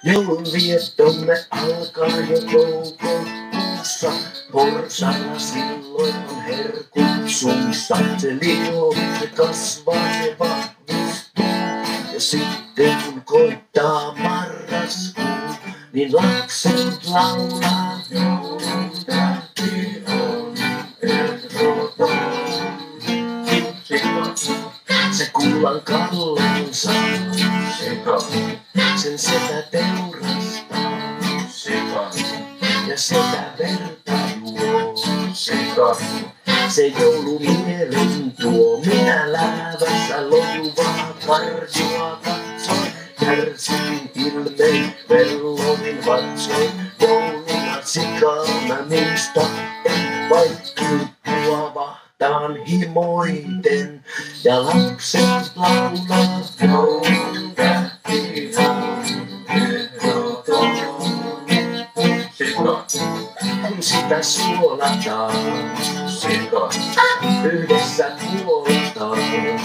Joulunviettomme alkaa jo toukokuussa. Porsalla silloin on herkut suussa. Se liho, se kasvaa, se vahvistuu. Ja sitten kun koittaa marraskuu, niin lapset laulaa. Joulun tähti on ehdoton. Se kuulan kallonsa. Sen setä teurastaa. Ja setä verta juo. Se joulumielen tuo. Minä läävässä lojuvaa karjua katsoin. Kärsin ilmein vellovin vatsoin. Jouluna sikana muista en vaikkiuttua vahtaan himoiten. Ja lapset laulaa joulun tähti on ehdoton. Kun sitä suolataan, yhdessä kuolataan.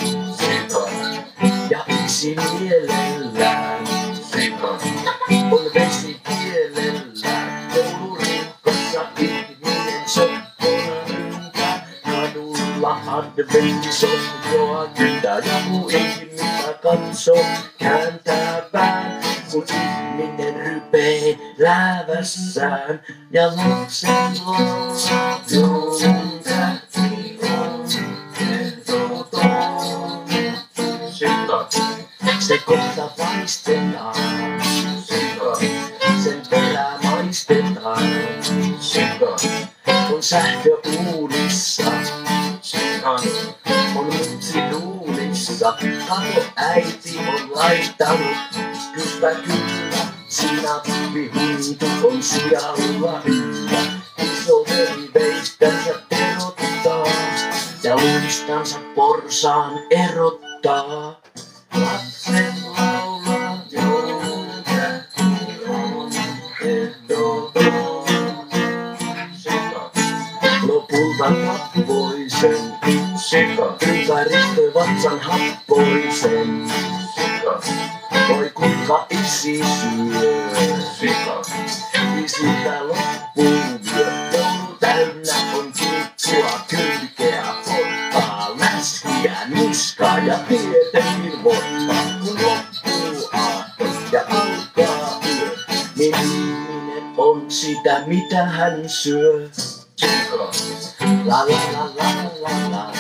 Ja yksi mielellään on vesi kielellään. Jouluriuhkassa ihminen sokkona ryntää. Kadulla adventsofjoa kyntää. Joku ihmistä katsoo, kääntää pään. Kun ihminen rypee läävässään. Ja lapsen laulaa joulun tähti on ehdoton. Se kohta paistetaan, sen perää maistetaan. On sähkö uunissa, on mutsi duunissa. Kato, äiti on laittanut, kyllä, sinappi-huntu on sijalla yllä. Isoveli veistänsä terottaa ja luistansa porsaan erottaa. Lapsen laulaa joulun tähti on ehdoton. Lopulta tappoisen, ympäristö vatsan happoisen. Voi kuinka isi syö, isiltä loppuu vyö. Joulu täynnä on kiikkua, kylkeä, pottaa, läskiä, niskaa ja tietenkin vodkaa. Kun loppuu aatto ja alkaa yö, niin ihminen on sitä mitä hän syö. La la la la la la.